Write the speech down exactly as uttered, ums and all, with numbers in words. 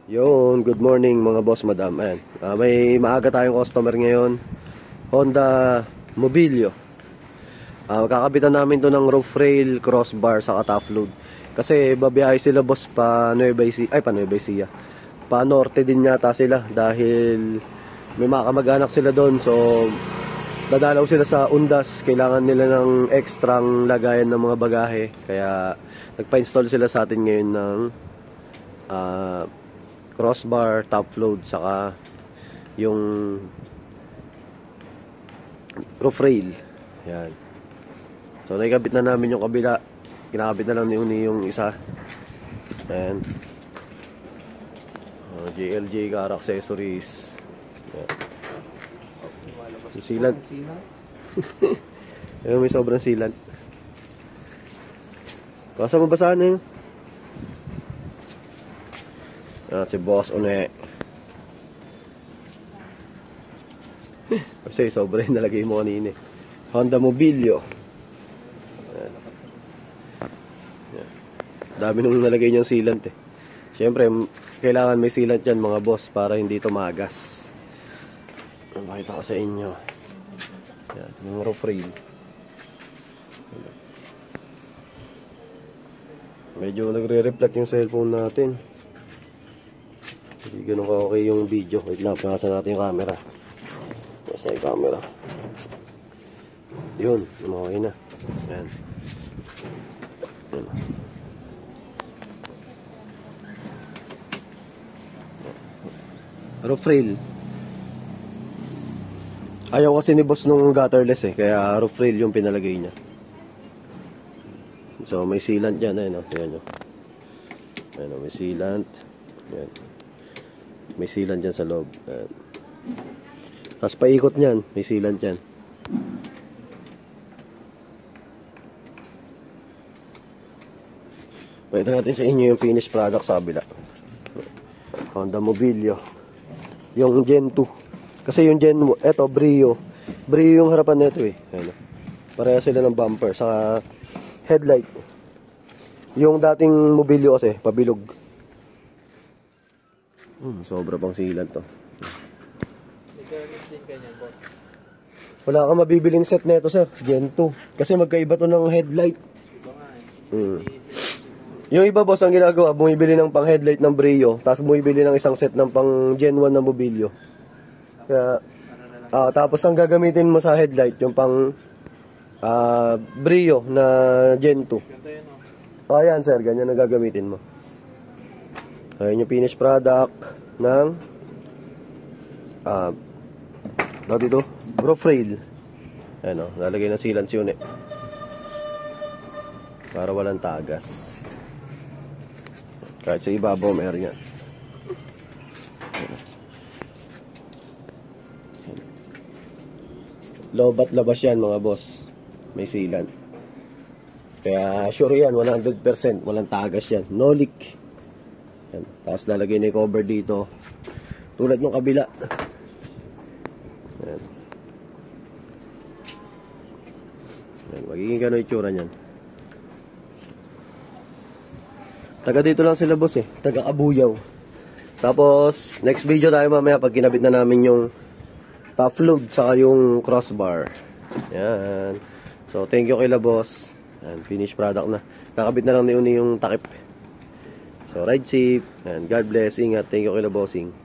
Yun, good morning mga boss, madam. Ayan. Uh, may maaga tayong customer ngayon. Honda Mobilio. Uh, kakabitan namin to ng roof rail, crossbar, sa top load. Kasi babiyahe sila boss pa Nueva Ecija, ay pa Nueva Ecija. Pa norte din yata sila dahil may mga kamag-anak sila doon. So dadalaw sila sa Undas. Kailangan nila ng ekstrang lagayan ng mga bagahe. Kaya nagpa-install sila sa atin ngayon ng uh, crossbar, top load, saka yung roof rail. Yan. So naikabit na namin yung kabila. Kinakabit na lang ni Uni yung isa. Yan. uh, J L J Car Accessories. Yan. Yung sealant. Ayun, may sobrang sealant. Basta mabasahan na yun. Ah, si Boss Une. Kasi sobra yung nalagay mo kanina. Honda Mobilio. Ayan. Ayan. Dami nung nalagay niyang sealant eh. Siyempre, kailangan may sealant yan mga boss para hindi tumagas. Makita ko sa inyo. Ayan, yung roof rail. Medyo nagre-reflect yung cellphone natin. Hindi ganun ka okay yung video. Wait lang, pangasa natin yung camera. Nasa yung camera. Yun, okay na. Yan. Yan. Roof rail. Ayaw kasi ni boss nung gutterless eh. Kaya roof rail yung pinalagay niya. So may sealant yan. Ayun o. Ayan o. Ayan o, may sealant. Ayan. May sealant dyan sa loob. Ayan. Tapos paikot nyan, may sealant dyan. Pwede natin sa inyo yung finished product sa kabila. Honda Mobilio. Yung Gen two. Kasi yung Gen, eto, Brio. Brio yung harapan nito eh. Ayan. Pareha sila ng bumper. Saka headlight. Yung dating Mobilio kasi, pabilog. Hmm, sobra pang sealant to. Wala kang mabibiling set nito sir, Gen two. Kasi magkaiba to ng headlight. Hmm. Yung iba boss, ang ginagawa, bumibili ng pang headlight ng Brio, tapos bumibili ng isang set ng pang Gen one na Mobilio. Kaya, ah, tapos ang gagamitin mo sa headlight, yung pang ah, Brio na Gen two. O yan sir, ganyan ang gagamitin mo. Ayun yung finished product ng ah, uh, dito, roof rail. Ayan o, lalagay ng sealant yun eh. Para walang tagas. Kahit sa ibabaw meron yan. Loob at labas yan mga boss. May sealant. Kaya sure yan, one hundred percent. Walang tagas yan. No leak. Yan. Tapos lalagay na yung cover dito. Tulad ng kabila. Yan. Yan. Magiging gano'n yung itsura niyan. Taga dito lang sila boss eh. Taga Kabuyaw. Tapos next video tayo mamaya pag kinabit na namin yung top load saka yung crossbar. Yan. So thank you kay la boss. Yan. Finished product na. Kakabit na lang ni Uni yung takip. So ride safe, and God bless, ingat, thank you kay la bossing.